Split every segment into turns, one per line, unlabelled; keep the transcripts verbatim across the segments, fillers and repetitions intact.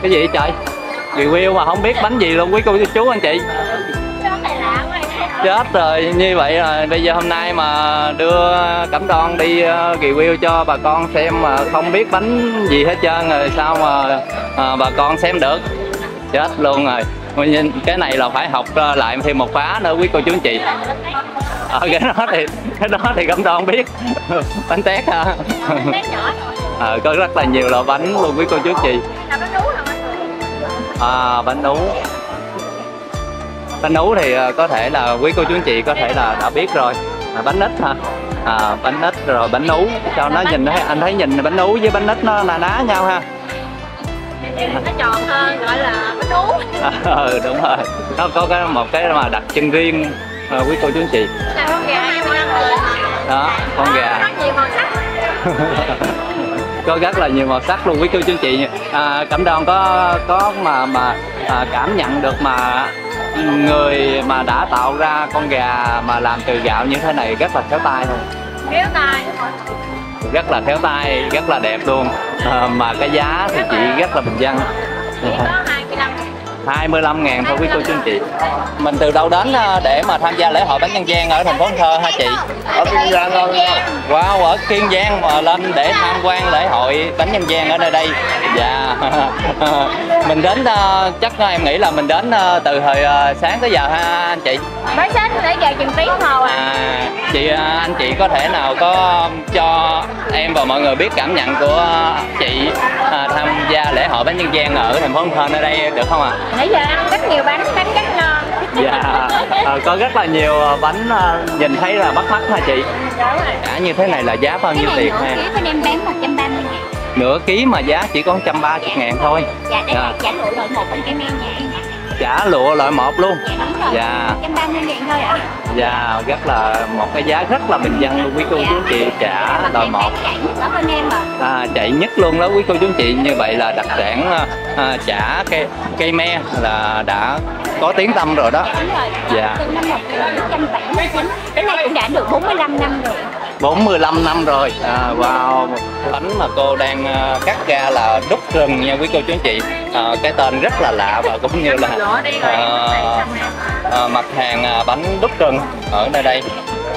Cái gì vậy trời? Review mà không biết bánh gì luôn quý cô chú anh chị. Chết rồi, như vậy là bây giờ hôm nay mà đưa Cẩm Đoan đi review cho bà con xem mà không biết bánh gì hết trơn rồi sao mà à, bà con xem được. Chết luôn rồi. Cái này là phải học lại thêm một khóa nữa quý cô chú anh chị. Ờ, cái đó thì cái đó thì Cẩm Đoan biết. Bánh tét hả? À, có rất là nhiều loại bánh luôn quý cô chú anh chị. À, bánh nú. Bánh nú thì có thể là quý cô chú anh chị có thể là đã biết rồi. À, bánh ít hả? À, bánh ít rồi bánh nú. Sao nó nhìn thấy anh thấy nhìn bánh nú với bánh ít nó là ná nhau ha.
Nó tròn hơn gọi là bánh nú.
À, ừ, đúng rồi. Nó có cái một cái mà đặc trưng riêng à, quý cô chú anh chị.
Là con gà
đó, con gà.
Có nhiều màu sắc.
Có rất là nhiều màu sắc luôn quý cô chú anh chị. À, Cẩm Đoan có có mà mà à, cảm nhận được mà người mà đã tạo ra con gà mà làm từ gạo như thế này rất là khéo tay thôi.
Khéo tay.
Rất là khéo tay, rất là đẹp luôn. À, mà cái giá thì chị rất là bình dân.
Chỉ có hai mươi lăm.
hai mươi lăm ngàn thôi quý cô chú anh chị. Mình từ đâu đến để mà tham gia lễ hội bánh dân gian ở thành phố Cần Thơ hả chị?
Ở Kiên Giang thôi.
Wow, ở Kiên Giang mà lên để tham quan lễ hội bánh dân gian ở nơi đây. Dạ. Mình đến chắc em nghĩ là mình đến từ hồi sáng tới giờ ha anh chị?
Mới sáng tới giờ chừng tiếng hồ à.
À, chị anh chị có thể nào có cho em và mọi người biết cảm nhận của chị à, tham gia lễ hội bánh dân gian ở thành phố Cần Thơ nơi đây được không ạ? À?
Nãy giờ ăn rất nhiều bánh, bánh rất ngon.
Dạ, à, có rất là nhiều bánh nhìn thấy là bắt mắt hả chị?
Đúng rồi.
Cả như thế này là giá bao nhiêu tiền ha?
Cái này bên em bán một trăm ba mươi ngàn.
Nửa ký mà giá chỉ có một trăm ba mươi ngàn thôi.
Dạ, đây là chả lụa loại một bên cái men nha.
Chả lụa loại một luôn.
Dạ đúng rồi.
Dạ.
một trăm ba mươi ngàn thôi ạ. À.
Dạ, rất là một cái giá rất là bình dân luôn quý cô chú anh chị. Chả loại một.
Ở bên em mà.
À, chạy nhất luôn đó quý cô chú anh chị. Như vậy là đặc sản à, chả cây cây me là đã có tiếng tăm rồi đó.
Đúng rồi.
Dạ.
Từ năm một nghìn chín trăm bảy mươi chín đến nay cũng đã được bốn mươi lăm năm rồi.
bốn mươi lăm năm rồi. À, wow, bánh mà cô đang uh, cắt ra là đúc rừng nha quý cô chú anh chị. À, cái tên rất là lạ và cũng như là uh, uh, mặt hàng uh, bánh đúc rừng ở nơi đây.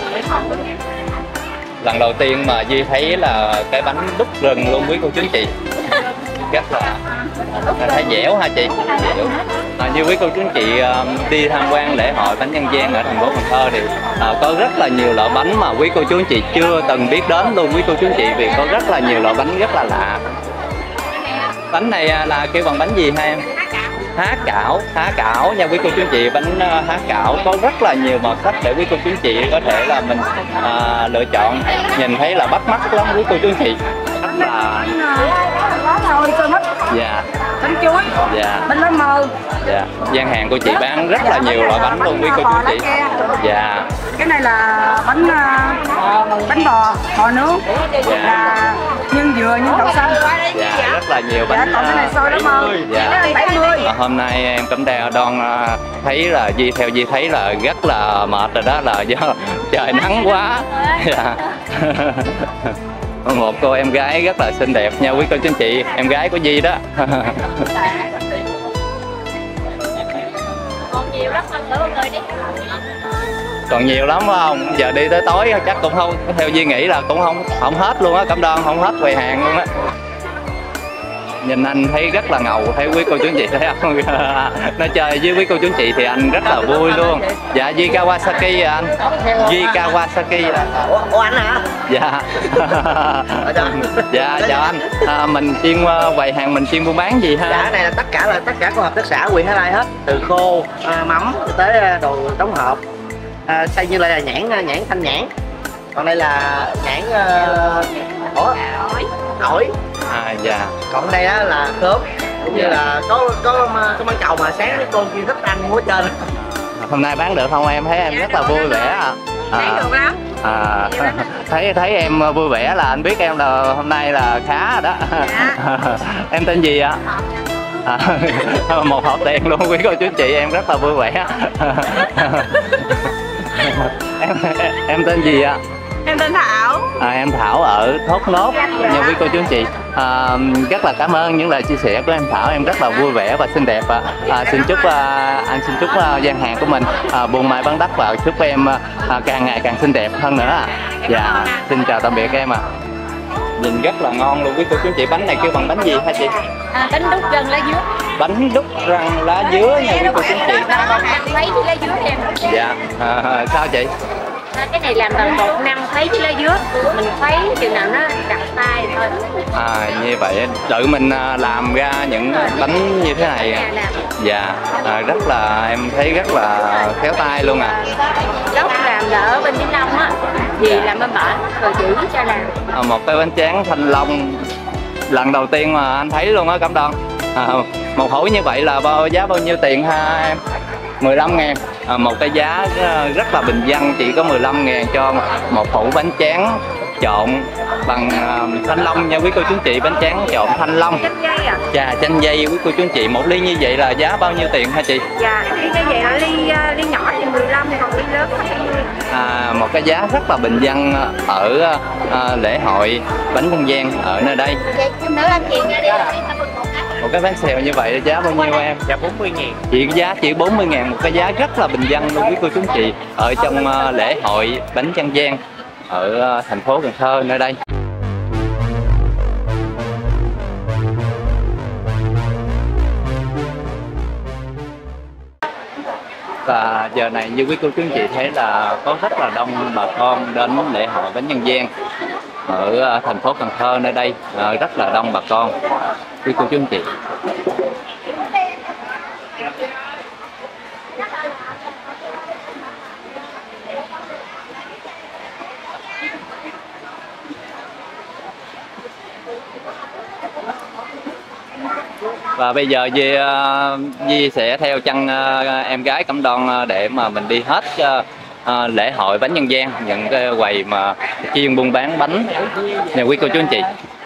Lần đầu tiên mà Duy thấy là cái bánh đúc rừng luôn quý cô chú anh chị. Rất là thấy dẻo ha chị. À, như quý cô chú anh chị uh, đi tham quan lễ hội bánh dân gian ở thành phố Cần Thơ thì uh, có rất là nhiều loại bánh mà quý cô chú anh chị chưa từng biết đến luôn quý cô chú anh chị, vì có rất là nhiều loại bánh rất là lạ. Bánh này uh, là kêu bằng bánh gì ha em? Há cảo, há cảo nha quý cô chú anh chị. Bánh uh, há cảo có rất là nhiều màu sắc để quý cô chú anh chị có thể là mình uh, lựa chọn, nhìn thấy là bắt mắt lắm quý cô chú anh chị. Rất là
Xôi, xôi mít.
dạ,
Bánh chuối.
dạ,
Bánh lá mơ.
dạ. Gian hàng của chị bán rất là nhiều loại bánh luôn quý cô chú anh chị. Dạ.
Cái này là bánh uh, bánh bò bò nướng.
Dạ.
Là nhân dừa, nhân đậu xanh.
Dạ, rất là nhiều bánh.
Dạ, còn cái này xôi lá mơ.
Dạ.
bảy mươi.
À, hôm nay em Cẩm Đoan thấy là Duy theo Duy thấy là rất là mệt rồi đó, là do trời nắng quá. Dạ. Một cô em gái rất là xinh đẹp nha quý cô chú anh chị, em gái của Duy đó.
Còn nhiều lắm anh, mọi người đi.
Còn nhiều lắm phải không? Giờ đi tới tối chắc cũng không, theo Duy nghĩ là cũng không không hết luôn á, Cẩm Đoan không hết quầy hàng luôn á. Nhìn anh thấy rất là ngầu, thấy quý cô chú anh chị thấy không? Nói chơi với quý cô chú anh chị thì anh rất là vui luôn. Dạ, Duy Kawasaki à anh. Duy Kawasaki.
Ủa, ủa anh hả?
Dạ. Dạ, chào anh. À, mình chuyên quầy hàng mình chuyên buôn bán gì ha?
Dạ, cái này là tất cả là tất cả của hợp tác xã huyện Hà Lai hết, từ khô, à, mắm tới đồ đóng hộp. À, xây như là nhãn nhãn thanh nhãn. Còn đây là nhãn uh, ủa? Ổi.
À dạ.
Còn đây á là khóm, cũng như là có có cái món trầu mà sáng con kia thích ăn mua trên.
Hôm nay bán được không em? Thấy em rất là vui vẻ à.
Bán được lắm.
À, thấy thấy em vui vẻ là anh biết em là hôm nay là khá rồi đó.
Dạ.
Em tên gì ạ? À, một hộp tiền luôn quý cô chú chị, em rất là vui vẻ. em, em tên gì ạ?
Em tên Thảo.
À, em Thảo ở Thốt Nốt nha quý cô chú chị. à, rất là cảm ơn những lời chia sẻ của em Thảo, em rất là vui vẻ và xinh đẹp. À, xin chúc à, anh xin chúc à, gian hàng của mình à, buôn mai bán đắt và chúc em à, càng ngày càng xinh đẹp hơn nữa. Dạ, xin chào tạm biệt em ạ. À. Nhìn rất là ngon luôn quý cô chú chị. Bánh này kêu bằng bánh gì hả chị?
À, bánh đúc răng lá dứa.
Bánh đúc răng lá dứa nha quý cô chú chị.
Thấy với lá dứa em.
Dạ, à, sao chị?
À, cái này làm bằng bột năng khuấy với lá dứa, mình khuấy chừng nào nó đặt tay thôi.
À, như vậy tự mình làm ra những bánh như thế này. Dạ, à, rất là em thấy rất là khéo tay luôn à.
Gốc làm là ở bên Vĩnh Long á, thì làm bên bển rồi chỉ cho làm.
À, một cái bánh tráng thanh long lần đầu tiên mà anh thấy luôn á Cẩm Đoan. À, một hũ như vậy là bao giá bao nhiêu tiền ha em? mười lăm ngàn. À, một cái giá rất là bình dân, chỉ có mười lăm ngàn cho một hũ bánh tráng trộn bằng uh, thanh long nha quý cô chú chị. Bánh tráng trộn thanh long.
Chanh dây à?
Dạ, chanh dây quý cô chú chị. Một ly như vậy là giá bao nhiêu tiền hả chị?
Dạ, ly như vậy là ly uh, ly nhỏ thì mười lăm, còn ly lớn là hai mươi.
À, một cái giá rất là bình dân ở uh, lễ hội bánh dân gian ở nơi đây. Một cái bánh xèo như vậy giá bao nhiêu em?
Dạ bốn mươi ngàn.
Chỉ giá chỉ bốn mươi ngàn, một cái giá rất là bình dân luôn quý cô chú chị. Ở trong uh, lễ hội bánh dân gian ở uh, thành phố Cần Thơ nơi đây. Và giờ này như quý cô chú chị thấy là có rất là đông bà con đến lễ hội bánh dân gian ở thành phố Cần Thơ nơi đây, rất là đông bà con quý cô chú chị. Và bây giờ Di, uh, Di sẽ theo chân uh, em gái Cẩm Đoan để mà mình đi hết uh, uh, lễ hội bánh dân gian, những cái quầy mà chuyên buôn bán bánh nè quý cô chú anh chị.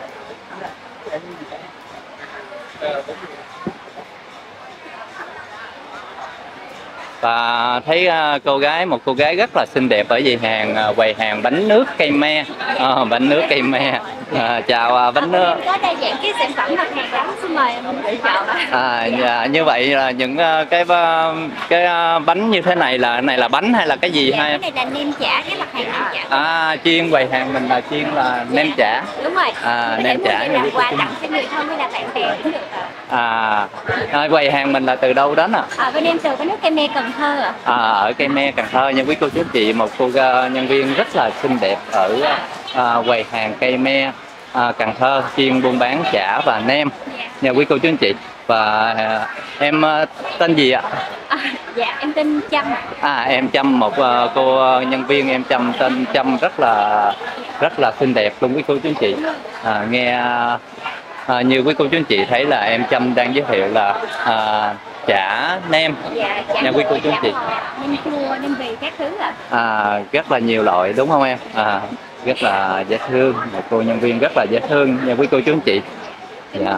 Và thấy uh, cô gái một cô gái rất là xinh đẹp ở dây hàng uh, quầy hàng bánh nước cây me, uh, bánh nước cây me. À, chào uh, bánh nước.
Có đa dạng cái sản phẩm mặt hàng lắm, xin mời mình tự chọn.
À, dạ, như vậy là những uh, cái uh, cái uh, bánh như thế này là này là bánh hay là cái gì
dạ,
hay?
Cái này là nem chả, cái mặt hàng nem chả.
À, chuyên quầy hàng mình là chuyên là nem chả.
Đúng rồi.
À, nem chả
làm quà tặng cho người thân hay là bạn bè cũng được.
À, à, quầy hàng mình là từ đâu đến à?
À, bên em từ cái nước cây me Cần Thơ ạ.
À, ở cây me Cần Thơ nha quý cô chú chị. Một cô uh, nhân viên rất là xinh đẹp ở uh, quầy hàng cây me À, Cần Thơ chuyên buôn bán chả và nem nha quý cô chú anh chị. Và à, em à, tên gì ạ?
À, dạ em tên Trâm.
À, em Trâm, một uh, cô nhân viên em Trâm tên Trâm rất là rất là xinh đẹp luôn quý cô chú anh chị. À, nghe à, như quý cô chú anh chị thấy là em Trâm đang giới thiệu là à, chả nem
dạ, chả
nha quý cô chú anh chị.
Nem chua, nem bì các thứ ạ.
À, rất là nhiều loại đúng không em? À, rất là dễ thương, một cô nhân viên rất là dễ thương nha quý cô chú anh chị. Dạ.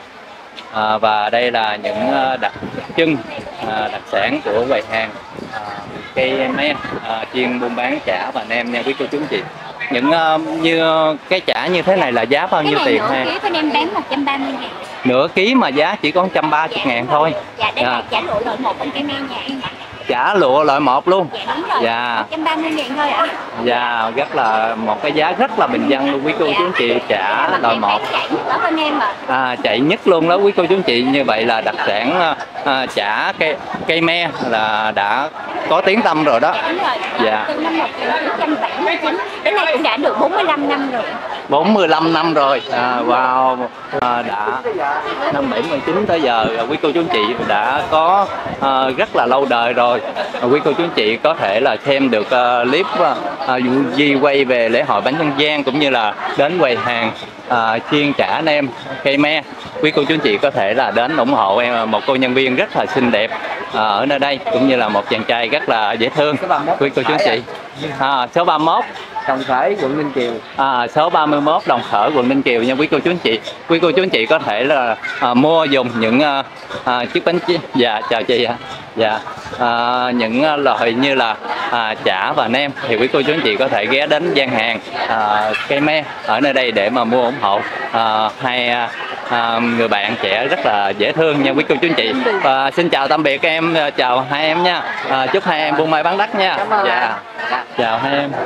À, và đây là những đặc trưng à, đặc sản của quầy hàng à, cây me à, chuyên buôn bán chả và nem nha quý cô chú anh chị. Những uh, như cái chả như thế này là giá bao nhiêu tiền ha?
Nửa ký bên em bán một trăm ba mươi ngàn.
Nửa ký mà giá chỉ có một trăm ba mươi ngàn thôi.
Dạ, đây à. là chả lụa loại một bên cây me nhà em.
Chả lụa loại một luôn.
Dạ đúng rồi.
Dạ.
một trăm ba mươi ngàn thôi ạ. À.
Dạ, rất là một cái giá rất là bình dân luôn quý cô chú anh chị. Chả loại một.
Chạy nhất bên em ạ.
À, chạy nhất luôn đó quý cô chú anh chị. Như vậy là đặc sản à, chả cây cây me là đã có tiếng tăm rồi đó.
Đúng rồi.
Dạ.
Từ năm một nghìn chín trăm bảy mươi chín đến nay cũng đã được bốn mươi lăm năm rồi.
bốn mươi lăm năm rồi. À, wow, à, đã năm bảy mươi chín tới giờ quý cô chú anh chị đã có à, rất là lâu đời rồi. À, quý cô chú anh chị có thể là xem được uh, clip uh, Di quay về lễ hội bánh dân gian cũng như là đến quầy hàng uh, chiên chả nem cây me. Quý cô chú anh chị có thể là đến ủng hộ em, một cô nhân viên rất là xinh đẹp uh, ở nơi đây cũng như là một chàng trai rất là dễ thương. Quý cô chú anh chị. À, số ba mươi mốt
Đồng Khởi, quận Ninh Kiều.
À, số ba mươi mươi mốt Đồng Khởi, quận Ninh Kiều nha quý cô chú anh chị. Quý cô chú anh chị có thể là à, mua dùng những à, à, chiếc bánh chi... Dạ chào chị ạ. Dạ à, những loại như là à, chả và nem thì quý cô chú anh chị có thể ghé đến gian hàng à, cây me ở nơi đây để mà mua ủng hộ à, hai à, người bạn trẻ rất là dễ thương nha quý cô chú anh chị. Và xin chào tạm biệt em, chào hai em nha. À, chúc hai em buôn may bán đắt nha. Dạ chào hai em.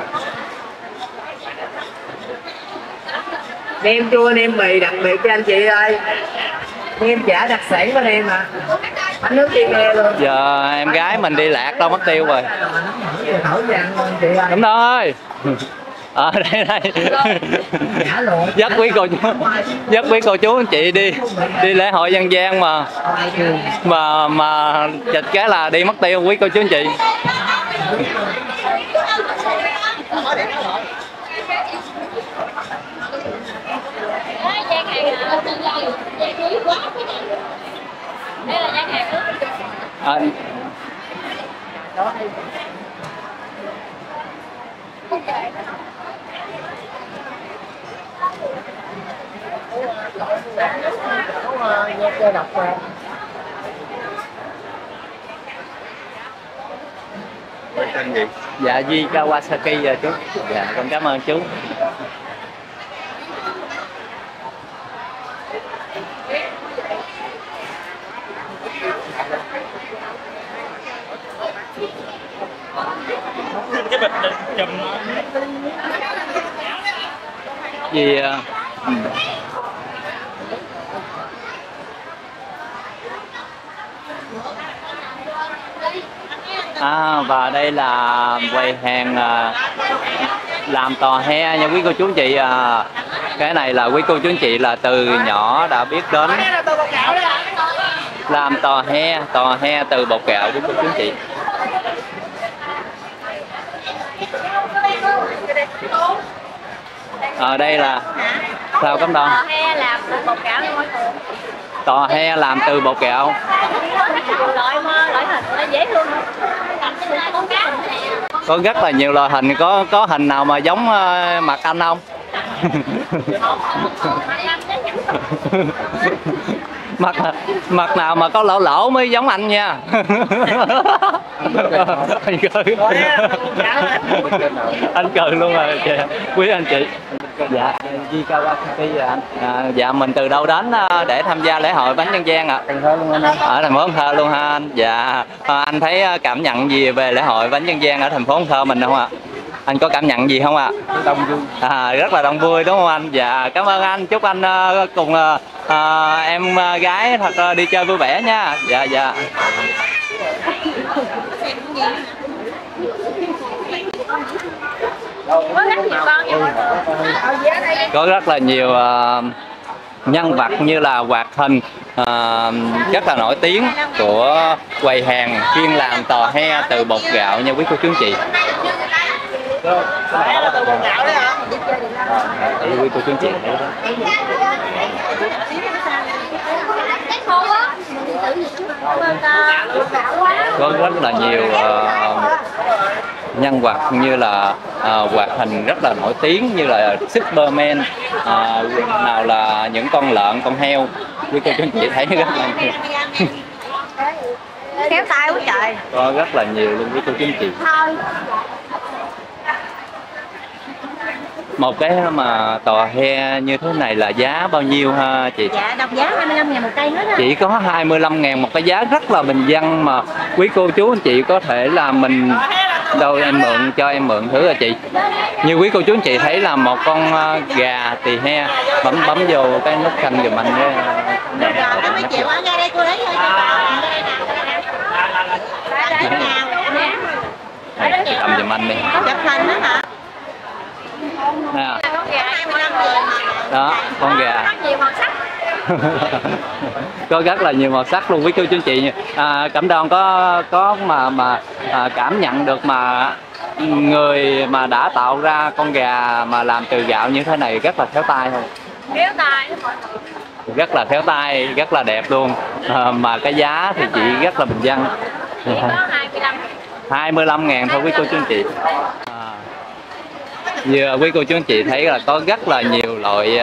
Nem chua, nem mì đặc biệt cho anh chị ơi. Nem chả đặc sản của em mà. Bánh nước đi nghe luôn.
Giờ em gái mình đi lạc đâu mất tiêu rồi.
Thổi vàng luôn chị ơi.
Đúng rồi. Ở à, đây đây. Dắt quý cô chú, dắt quý cô chú anh chị đi đi lễ hội dân gian mà mà mà chịch cái là đi mất tiêu quý cô chú anh chị. À, dạ Duy Kawasaki giờ chú. Dạ con cảm ơn chú.
Cái bịch chùm
Vì uh, à, và đây là quầy hàng uh, làm tò he nha quý cô chú anh chị. Uh, cái này là quý cô chú anh chị là từ nhỏ đã biết đến làm tò he, tò he từ bột gạo quý cô chú anh chị. Ở đây là sao cấm đòn?
Tò he làm từ bột gạo luôn mọi người.
Tò he làm từ bột gạo.
Loại mơ, loại hình nó dễ thương.
Có rất là nhiều loại hình, có có hình nào mà giống uh, mặt anh không? mặt mặt nào mà có lỗ lỗ mới giống anh nha. Anh cười. Anh cười luôn rồi chị. Quý anh chị. Dạ Duy Kawasaki à, à, dạ mình từ đâu đến để tham gia lễ hội bánh dân gian ạ? À? Ở thành phố Cần Thơ luôn ha anh. Dạ à, anh thấy cảm nhận gì về lễ hội bánh dân gian ở thành phố Cần Thơ mình không ạ? À? Anh có cảm nhận gì không ạ? À? Đông vui. À, rất là đông vui đúng không anh? Dạ cảm ơn anh, chúc anh uh, cùng uh, uh, em uh, gái thật uh, đi chơi vui vẻ nha. Dạ dạ. Có rất là nhiều uh, nhân vật như là hoạt hình uh, rất là nổi tiếng của quầy hàng chuyên làm tò he từ bột gạo nha quý cô chú anh chị.
Là từ bột gạo đấy hả?
Quý cô chú anh chị. Có rất là nhiều uh, nhân vật như là uh, hoạt hình rất là nổi tiếng như là Superman, uh, nào là những con lợn, con heo. Quý cô chú anh chị thấy rất là nhiều.
Kéo tay quá trời.
Có rất là nhiều luôn quý cô chú anh chị. Một cái mà tò he như thế này là giá bao nhiêu ha chị?
Dạ đồng giá hai mươi lăm ngàn một cây hết á.
Chỉ có hai mươi lăm ngàn một cái, giá rất là bình dân mà quý cô chú anh chị có thể là mình đâu em mượn cho em mượn thử rồi chị. Như quý cô chú anh chị thấy là một con gà tỳ he, bấm bấm vô cái nút xanh giùm anh cái. Cầm giùm anh đi.
Chụp hình đó hả?
Nè. Đó, con gà. Có rất là nhiều màu sắc luôn quý cô chú anh chị. À, Cẩm Đoan có có mà mà à, cảm nhận được mà người mà đã tạo ra con gà mà làm từ gạo như thế này rất là khéo tay không?
Khéo tay.
Rất là khéo tay, rất là đẹp luôn. À, mà cái giá thì chị rất là bình dân.
Chỉ có hai mươi lăm.
hai mươi lăm ngàn thôi quý cô chú anh chị. À. Như quý cô chú anh chị thấy là có rất là nhiều loại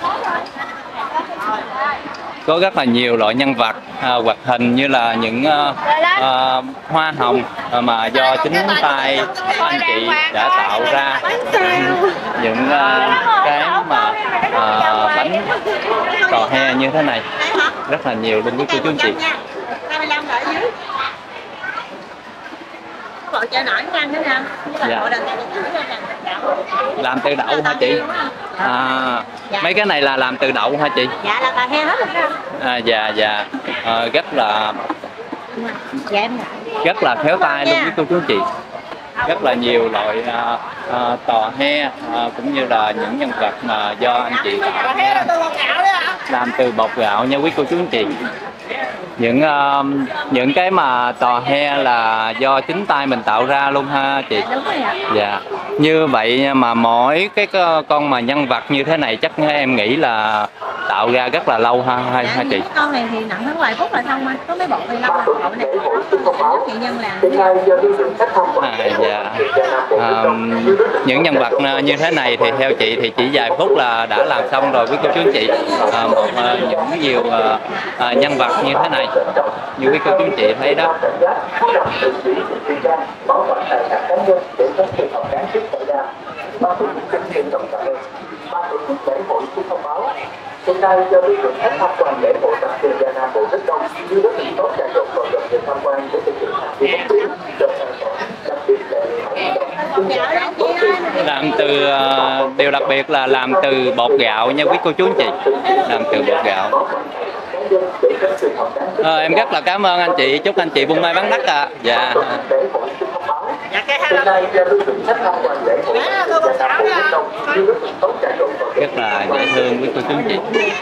có rất là nhiều loại nhân vật à, hoạt hình như là những à, à, hoa hồng à, mà do chính tay anh chị đã tạo ra, những à, cái mà à, bánh tò he như thế này rất là nhiều luôn quý cô chú anh chị. Dạ. Làm từ đậu hả chị? À, mấy cái này là làm từ đậu hả chị?
Dạ là tò he hết rồi.
À, dạ dạ à, rất là
Dạ em
rất là khéo tay luôn với cô chú anh chị. Rất là nhiều loại à, à, tò he à, cũng như là những nhân vật mà do anh chị tạo ra, làm từ bột gạo nha quý cô chú anh chị. Những uh, những cái mà tò he là do chính tay mình tạo ra luôn ha chị.
đúng rồi ạ.
Dạ. Như vậy mà mỗi cái con mà nhân vật như thế này chắc em nghĩ là tạo ra rất là lâu ha ha,
Dạ,
ha chị.
con này thì nặng hơn vài phút là xong, có mấy bột này lâu là bột này rất nghệ nhân làm.
À, dạ. À, những nhân vật như thế này thì theo chị thì chỉ vài phút là đã làm xong rồi quý cô chú anh chị. À, một à, những nhiều à, nhân vật như thế này như quý cô chú anh chị thấy đó.
Hiện nay do lưu lượng khách tham quan lễ hội đặc biệt Gia Nam Bộ rất đông, như rất nhiều tốt trà trộn vào dòng người tham quan để thực hiện hành vi bốc tuyết, trong sản phẩm đặc biệt là
Làm từ uh, điều đặc biệt là làm từ bột gạo nha quý cô chú anh chị, làm từ bột gạo. À, em rất là cảm ơn anh chị, chúc anh chị buôn may bán đắt ạ. À. Dạ. Rất là dễ thương quý cô chú anh chị.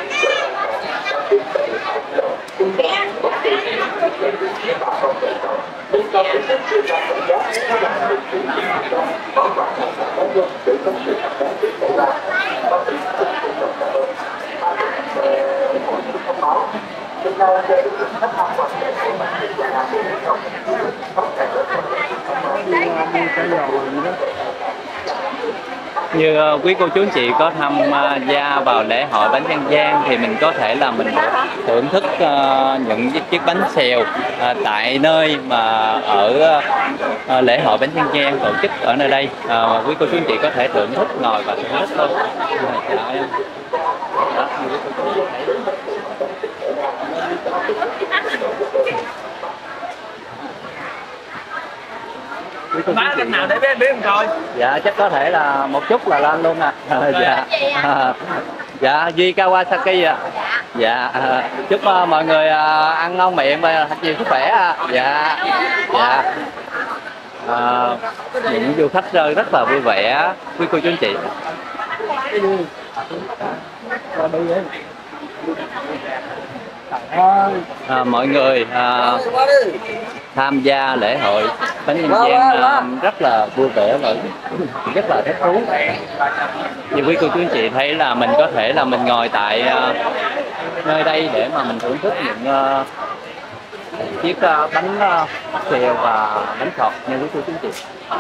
Như uh, quý cô chú anh chị có tham uh, gia vào lễ hội bánh dân gian thì mình có thể là mình thưởng thức uh, những chiếc bánh xèo uh, tại nơi mà ở uh, lễ hội bánh dân gian tổ chức ở nơi đây. Uh, quý cô chú anh chị có thể thưởng thức, ngồi và thưởng thức thôi. Uh, chào em. Đó, như quý cô chú anh chị thấy.
Bán cách nào để biết biết không coi?
Dạ chắc có thể là một chút là lên luôn à. À dạ. À, dạ Duy Kawasaki ạ. À. Dạ à, chúc uh, mọi người uh, ăn ngon miệng và thật nhiều sức khỏe ạ. À. Dạ. Dạ. À, những du khách rất là vui vẻ quý cô chú anh chị. À, mọi người à, tham gia lễ hội bánh dân gian à, rất là vui vẻ và rất là thích thú. Như quý cô chú anh chị thấy là mình có thể là mình ngồi tại à, nơi đây để mà mình thưởng thức những à, chiếc à, bánh à, xèo và bánh khọt như quý cô chú anh chị.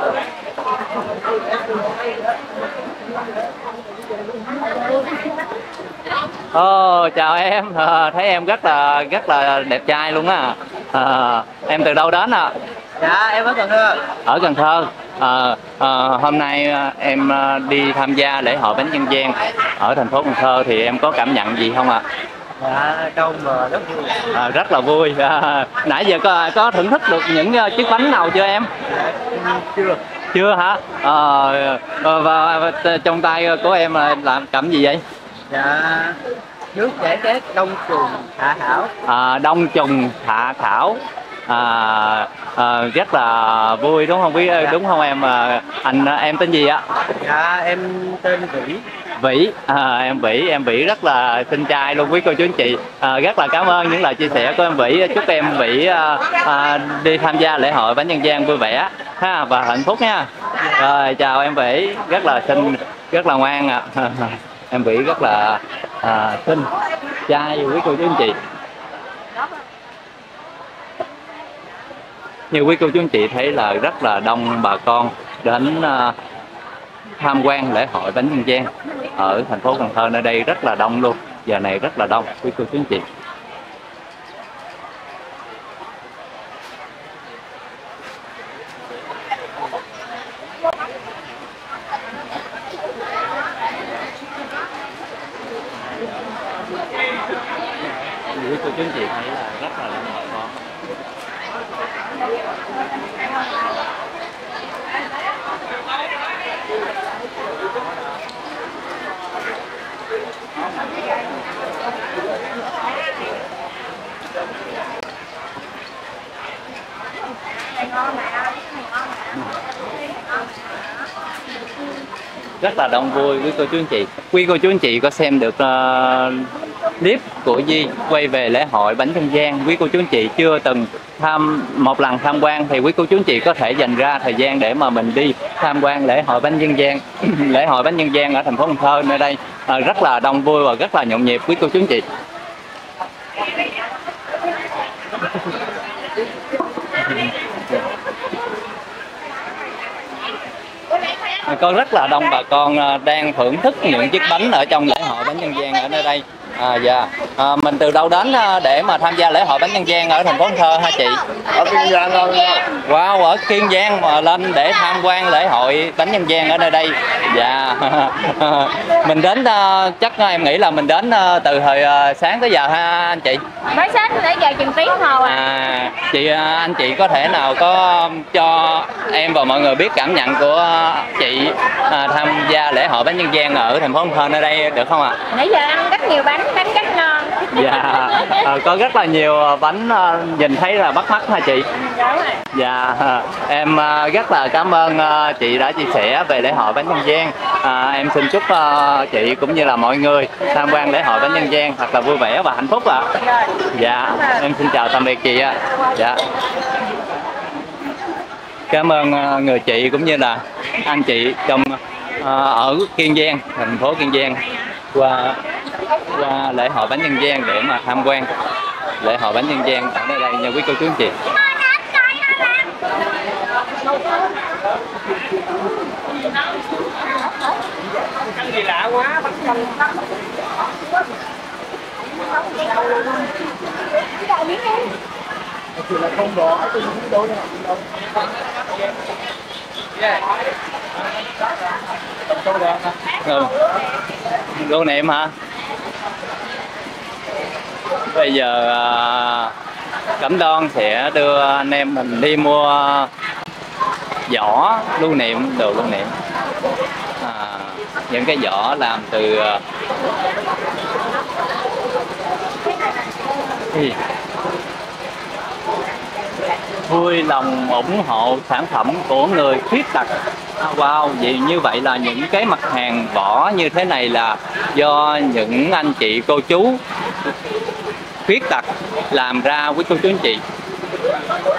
Ồ, oh, chào em, à, thấy em rất là rất là đẹp trai luôn á. À, em từ đâu đến ạ? À?
Dạ em ở Cần Thơ.
Ở Cần Thơ. À, à, hôm nay em đi tham gia lễ hội bánh dân gian ở thành phố Cần Thơ thì em có cảm nhận gì không ạ? À?
Dạ đông mà rất vui.
À, rất là vui. À, nãy giờ có có thưởng thức được những chiếc bánh nào chưa em?
Chưa.
Chưa hả? À, và, và, và trong tay của em là làm cầm gì vậy?
Dạ nước giải khát đông trùng hạ thảo.
À, đông trùng hạ thảo. À, à, rất là vui đúng không quý? Dạ. Đúng không em? À, anh em tên gì ạ?
Dạ em tên Vĩ.
Vĩ, à, em Vĩ, em Vĩ rất là xinh trai luôn quý cô chú anh chị. À, rất là cảm ơn những lời chia sẻ của em Vĩ. Chúc em Vĩ à, à, đi tham gia lễ hội bánh dân gian vui vẻ ha và hạnh phúc nha. Rồi chào em Vĩ, rất là xinh, rất là ngoan ạ. À. Em Vĩ rất là à, xinh trai quý cô chú anh chị. Như quý cô chú anh chị thấy là rất là đông bà con đến uh, tham quan lễ hội bánh dân gian ở thành phố Cần Thơ nơi đây rất là đông luôn, giờ này rất là đông quý cô chú anh chị. Quý cô chú anh chị thấy là rất là đông bà con. Rất là đông vui quý cô chú anh chị. Quý cô chú anh chị có xem được uh, clip của Di quay về lễ hội bánh dân gian, quý cô chú anh chị chưa từng tham một lần tham quan thì quý cô chú anh chị có thể dành ra thời gian để mà mình đi tham quan lễ hội bánh dân gian. Lễ hội bánh dân gian ở thành phố Cần Thơ nơi đây uh, rất là đông vui và rất là nhộn nhịp quý cô chú anh chị. Có rất là đông bà con đang thưởng thức những chiếc bánh ở trong lễ hội bánh dân gian ở nơi đây. À, dạ. À, mình từ đâu đến để mà tham gia lễ hội bánh dân gian ở thành phố Cần Thơ hả chị?
Ở Kiên Giang thôi.
Wow, ở Kiên Giang mà lên để tham quan lễ hội bánh dân gian ở nơi đây. Dạ. Mình đến chắc em nghĩ là mình đến từ thời sáng tới giờ ha anh chị?
Mới sáng tới giờ chừng tiếng thôi à.
À, chị anh chị có thể nào có cho em và mọi người biết cảm nhận của chị à, tham gia lễ hội bánh dân gian ở thành phố Cần Thơ nơi đây được không ạ? À?
Nãy giờ ăn rất nhiều bánh, bánh rất ngon.
Dạ, à, có rất là nhiều bánh à, nhìn thấy là bắt mắt hả chị?
Đúng rồi.
Dạ, à, em à, rất là cảm ơn à, chị đã chia sẻ về lễ hội bánh dân gian. À, em xin chúc à, chị cũng như là mọi người tham quan lễ hội bánh dân gian thật là vui vẻ và hạnh phúc ạ. À. Dạ, em xin chào tạm biệt chị ạ. À. Dạ. Cảm ơn à, người chị cũng như là anh chị trong à, ở Kiên Giang, thành phố Kiên Giang qua qua lễ hội bánh dân gian để mà tham quan lễ hội bánh dân gian ở nơi đây nha quý cô chú anh chị.
Cái gì lạ quá, bánh canh. Thì là không bỏ tôi không biết đâu đâu.
Ừ. Lưu niệm hả? Bây giờ à, Cẩm Đoan sẽ đưa anh em mình đi mua giỏ lưu niệm, đồ lưu niệm. À, những cái giỏ làm từ gì? Vui lòng ủng hộ sản phẩm của người khuyết tật. Wow, vậy như vậy là những cái mặt hàng vỏ như thế này là do những anh chị cô chú khuyết tật làm ra quý cô chú anh chị.